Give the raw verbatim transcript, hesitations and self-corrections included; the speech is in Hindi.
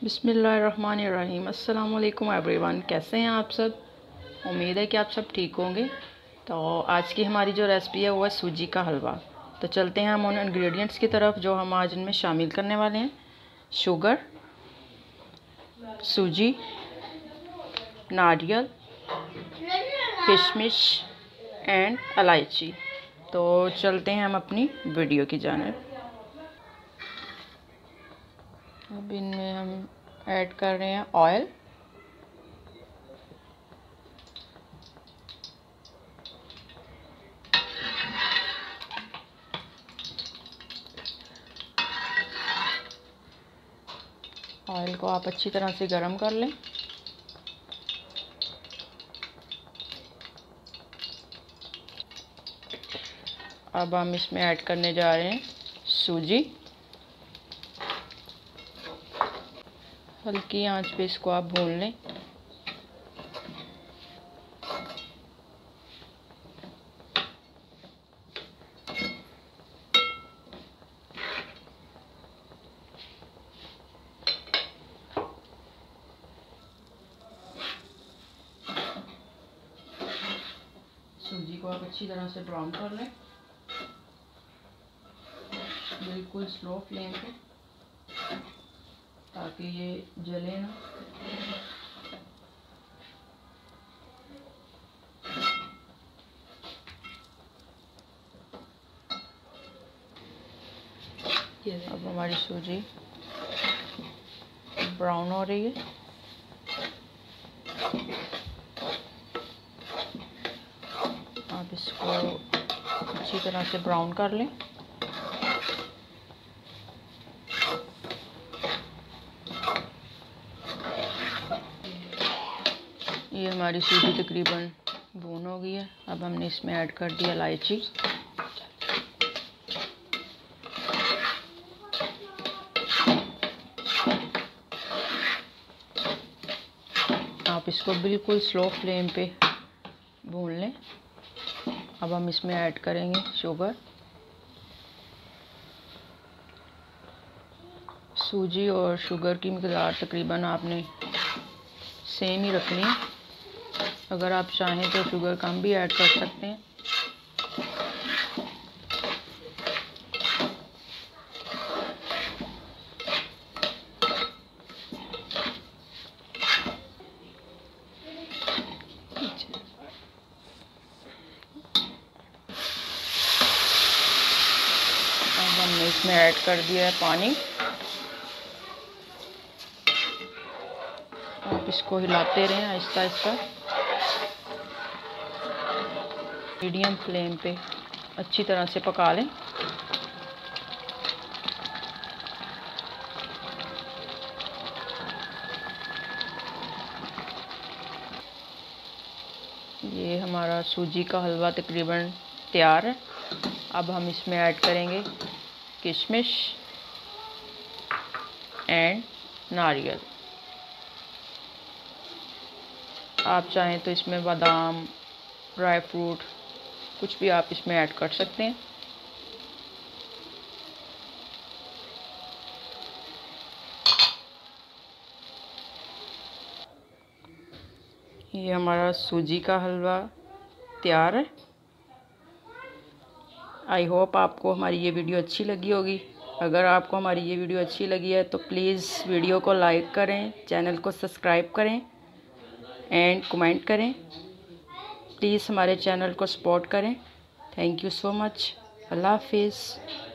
बिस्मिल्लाहिर्रहमानिर्रहीम। अस्सलाम वालेकुम एवरीवन, कैसे हैं आप सब। उम्मीद है कि आप सब ठीक होंगे। तो आज की हमारी जो रेसिपी है वो है सूजी का हलवा। तो चलते हैं हम उन इंग्रेडिएंट्स की तरफ जो हम आज इनमें शामिल करने वाले हैं। शुगर, सूजी, नारियल, किशमिश एंड इलायची। तो चलते हैं हम अपनी वीडियो की जानिब। अब इनमें हम ऐड कर रहे हैं ऑयल, ऑयल को आप अच्छी तरह से गरम कर लें। अब हम इसमें ऐड करने जा रहे हैं सूजी। हल्की आंच पे इसको आप भून लें। सूजी को आप अच्छी तरह से ब्राउन कर लें, बिल्कुल स्लो फ्लेम पे, ताकि ये जले ना। अब हमारी सूजी ब्राउन हो रही है। आप इसको अच्छी तरह से ब्राउन कर लें। ये हमारी सूजी तकरीबन भून हो गई है। अब हमने इसमें ऐड कर दिया इलायची। आप इसको बिल्कुल स्लो फ्लेम पे भून लें। अब हम इसमें ऐड करेंगे शुगर। सूजी और शुगर की मिक़दार तकरीबन आपने सेम ही रखनी है। अगर आप चाहें तो शुगर कम भी ऐड कर सकते हैं। अब हमने इसमें ऐड कर दिया है पानी। आप इसको हिलाते रहें आहिस्ता आहिस्ता, मीडियम फ्लेम पे अच्छी तरह से पका लें। ये हमारा सूजी का हलवा तकरीबन तैयार है। अब हम इसमें ऐड करेंगे किशमिश एंड नारियल। आप चाहें तो इसमें बादाम, ड्राई फ्रूट, कुछ भी आप इसमें ऐड कर सकते हैं। ये हमारा सूजी का हलवा तैयार है। आई होप आपको हमारी ये वीडियो अच्छी लगी होगी। अगर आपको हमारी ये वीडियो अच्छी लगी है तो प्लीज़ वीडियो को लाइक करें, चैनल को सब्सक्राइब करें एंड कमेंट करें। प्लीज़ हमारे चैनल को सपोर्ट करें। Thank you so much. अल्लाह हाफिज़।